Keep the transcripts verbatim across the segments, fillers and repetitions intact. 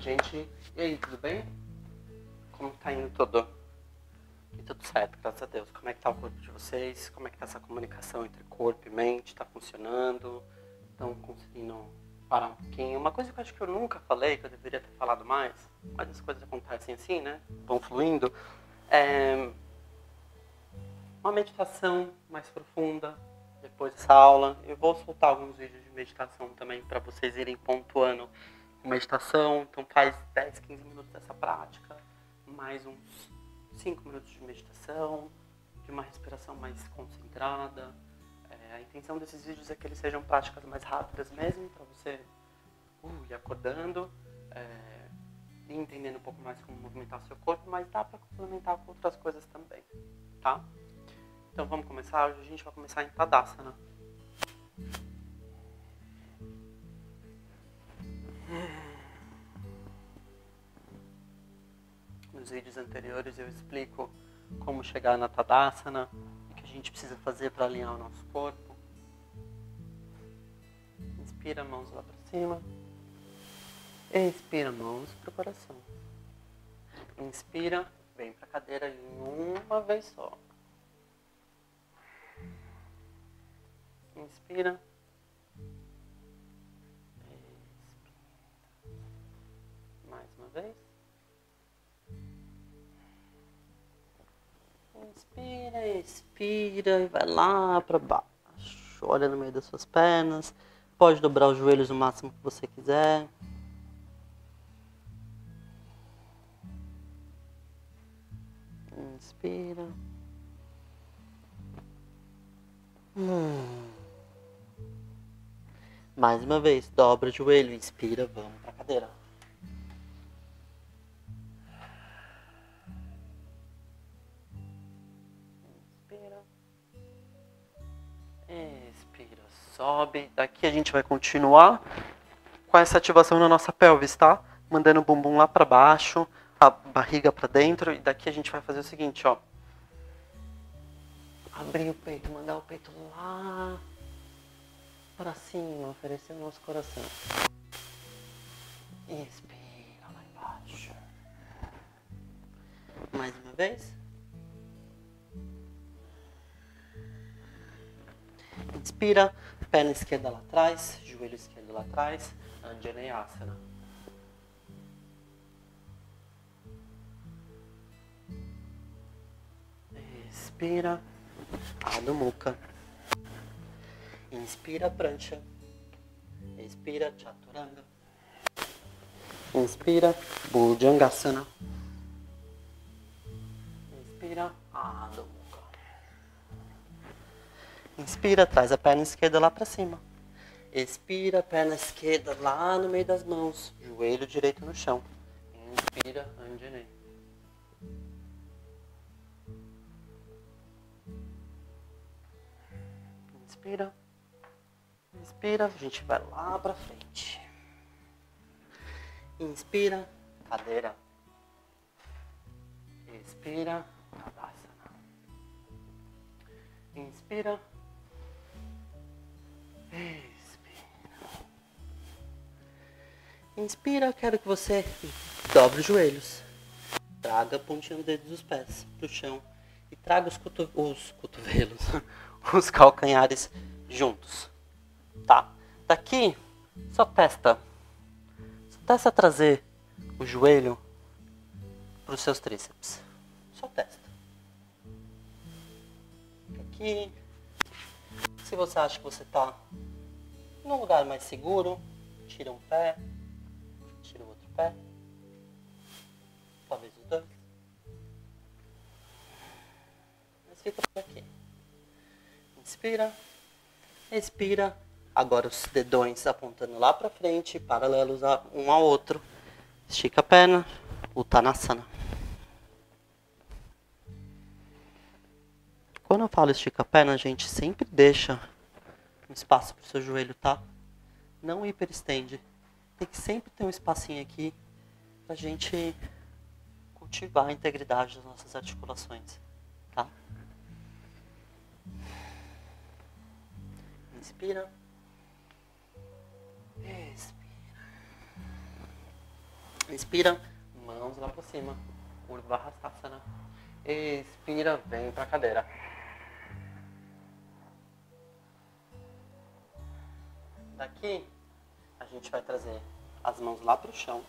gente. E aí, tudo bem? Como tá indo tudo? E tudo certo, graças a Deus. Como é que tá o corpo de vocês? Como é que tá essa comunicação entre corpo e mente? Tá funcionando? Estão conseguindo parar um pouquinho? Uma coisa que eu acho que eu nunca falei, que eu deveria ter falado mais, mas as coisas acontecem assim, né? Vão fluindo. É uma meditação mais profunda depois dessa aula. Eu vou soltar alguns vídeos de meditação também para vocês irem pontuando com meditação. Então faz dez, quinze minutos dessa prática, mais uns cinco minutos de meditação, de uma respiração mais concentrada. É, a intenção desses vídeos é que eles sejam práticas mais rápidas mesmo, para você uh, ir acordando é, e entendendo um pouco mais como movimentar seu corpo, mas dá para complementar com outras coisas também, tá? Então vamos começar. Hoje a gente vai começar em Tadasana. Nos vídeos anteriores eu explico como chegar na Tadasana, o que a gente precisa fazer para alinhar o nosso corpo. Inspira, mãos lá para cima. Expira, mãos para o coração. Inspira, vem para a cadeira em uma vez só. Inspira. Expira. Mais uma vez. Inspira, expira e vai lá para baixo. Olha no meio das suas pernas. Pode dobrar os joelhos o máximo que você quiser. Inspira. Hum. Mais uma vez, dobra o joelho, inspira, vamos para a cadeira. Inspira. Expira, sobe. Daqui a gente vai continuar com essa ativação na nossa pelvis, tá? Mandando o bumbum lá para baixo, a barriga para dentro. E daqui a gente vai fazer o seguinte, ó. Abrir o peito, mandar o peito lá para cima, oferecer o nosso coração. Expira lá embaixo. Mais uma vez. Inspira, perna esquerda lá atrás, joelho esquerdo lá atrás, Anjaneyasana. Expira, Adho Mukha. Inspira, prancha. Expira, chaturanga. Inspira, Bhujangasana. Inspira, Adho Mukha. Inspira, traz a perna esquerda lá para cima. Expira, perna esquerda lá no meio das mãos. Joelho direito no chão. Inspira, Anjaneya. Inspira. Inspira, a gente vai lá para frente. Inspira, cadeira. Expira, Tadasana. Inspira. Expira. Inspira, quero que você dobre os joelhos. Traga a pontinha do dedo dos pés pro chão. E traga os, coto os cotovelos, os calcanhares juntos. Tá? Daqui, só testa. Só testa trazer o joelho para os seus tríceps. Só testa. Fica aqui. Se você acha que você está num lugar mais seguro, tira um pé, tira o outro pé. Talvez os dois. Mas fica por aqui. Inspira. Expira. Agora os dedões apontando lá para frente, paralelos um ao outro. Estica a perna. Uttanasana. Quando eu falo estica a perna, a gente sempre deixa um espaço para o seu joelho, tá? Não hiperestende. Tem que sempre ter um espacinho aqui pra gente cultivar a integridade das nossas articulações, tá? Inspira. Expira. Inspira, mãos lá pra cima. Curva Hastasana. Expira, vem pra cadeira. Daqui, a gente vai trazer as mãos lá pro chão.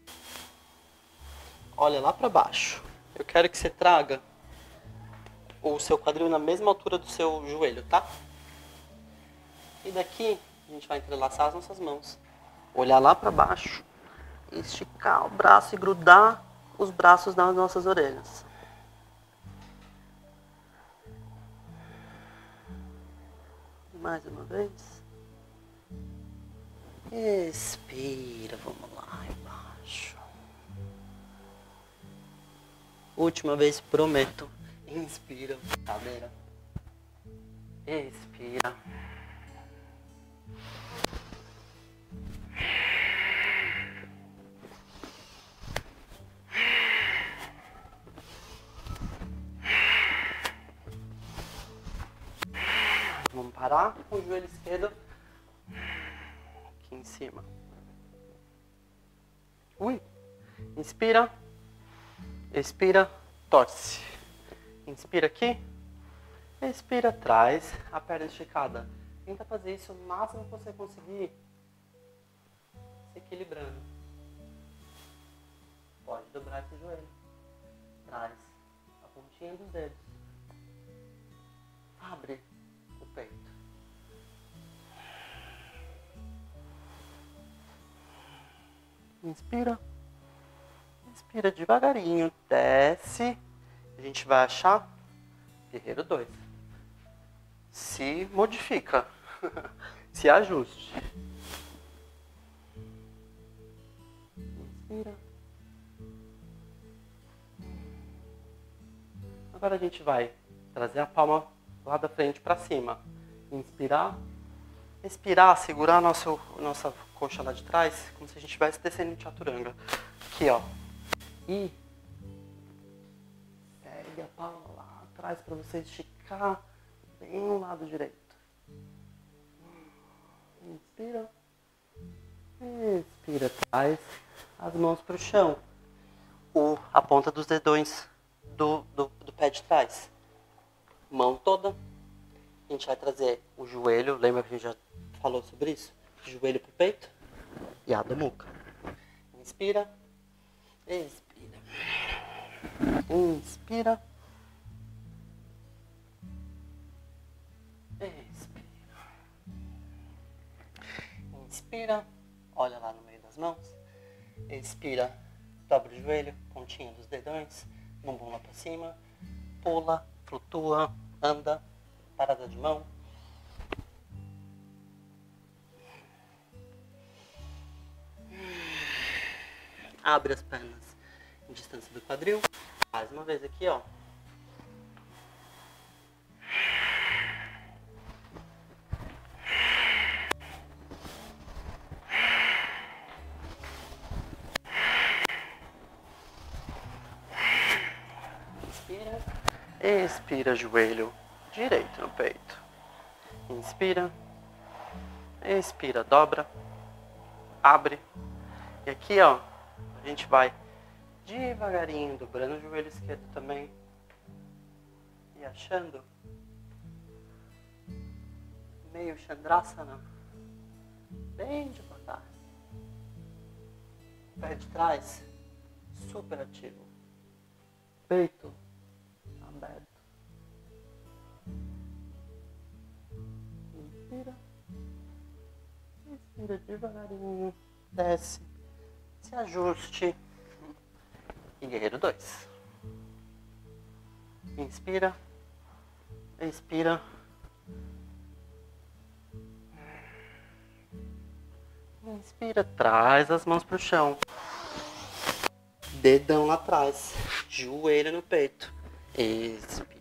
Olha lá pra baixo. Eu quero que você traga o seu quadril na mesma altura do seu joelho, tá? E daqui, a gente vai entrelaçar as nossas mãos. Olhar lá pra baixo. Esticar o braço e grudar os braços nas nossas orelhas. Mais uma vez. Expira, vamos lá embaixo. Última vez, prometo. Inspira, cadeira. Expira. Vamos parar com o joelho esquerdo aqui em cima. Ui. Inspira. Expira. Torce. Inspira aqui. Expira, traz a perna esticada. Tenta fazer isso o máximo que você conseguir. Se equilibrando. Pode dobrar esse joelho. Traz a pontinha dos dedos. Abre o peito. Inspira. Inspira devagarinho. Desce. A gente vai achar guerreiro dois. Se modifica. Se ajuste. Inspira. Agora a gente vai trazer a palma lá da frente para cima. Inspirar. Expirar, segurar a nossa, nossa coxa lá de trás, como se a gente estivesse descendo de chaturanga. Aqui, ó. E segue a palma lá atrás para você esticar bem no lado direito. Inspira. Expira, traz as mãos para o chão. O, a ponta dos dedões do, do, do pé de trás. Mão toda. A gente vai trazer o joelho, lembra que a gente já falou sobre isso? Joelho pro peito e a Adho Mukha. Inspira. Expira. Inspira. Expira. Inspira. Olha lá no meio das mãos. Expira. Dobra o joelho, pontinha dos dedões, bumbum lá pra cima. Pula, flutua, anda. Parada de mão. Abre as pernas em distância do quadril. Mais uma vez aqui, ó. Inspira. Expira, joelho direito no peito. Inspira. Expira, dobra. Abre. E aqui, ó, a gente vai devagarinho, dobrando o joelho esquerdo também. E achando meio Chandrasana. Bem devagar. Pé de trás, super ativo. Peito aberto. Inspira. Inspira devagarinho. Desce. Se ajuste. E guerreiro dois. Inspira. Expira. Inspira. Traz as mãos pro chão. Dedão lá atrás. Joelho no peito. Expira.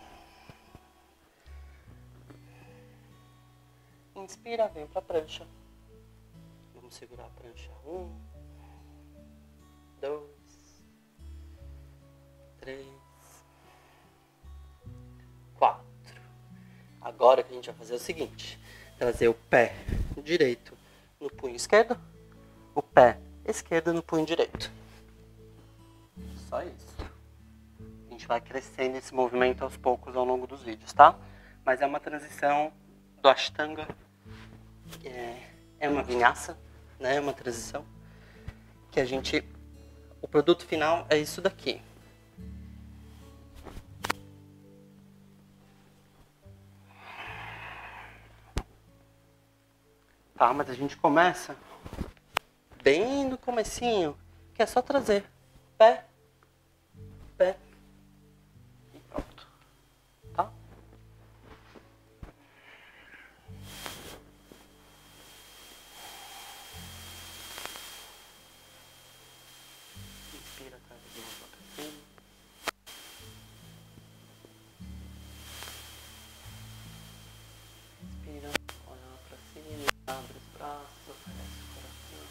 Inspira, vem pra prancha. Vamos segurar a prancha. Um, dois, três, quatro. Agora o que a gente vai fazer é o seguinte: trazer o pé direito no punho esquerdo, o pé esquerda no punho direito. Só isso. A gente vai crescendo esse movimento aos poucos ao longo dos vídeos, tá? Mas é uma transição do Ashtanga, é, é uma vinhaça, né? É uma transição que a gente... O produto final é isso daqui. Tá, mas a gente começa bem no comecinho, que é só trazer pé, pé e pronto, tá? Inspira, traz de novo pra cima. Inspira, olha lá pra cima, abre os braços, oferece o coração.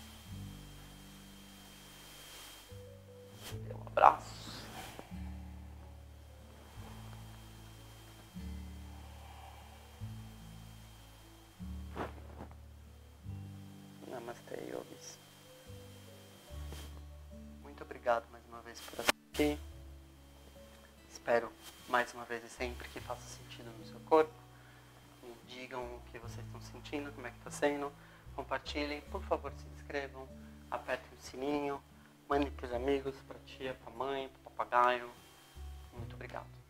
Dê um abraço. Namastê, yogis. Muito obrigado mais uma vez por assistir. Espero mais uma vez e sempre que faça sentido no seu corpo. Me digam o que vocês estão sentindo, como é que está sendo. Compartilhem, por favor, se inscrevam, apertem o sininho, mandem para os amigos, para a tia, para a mãe, para o papagaio. Muito obrigado.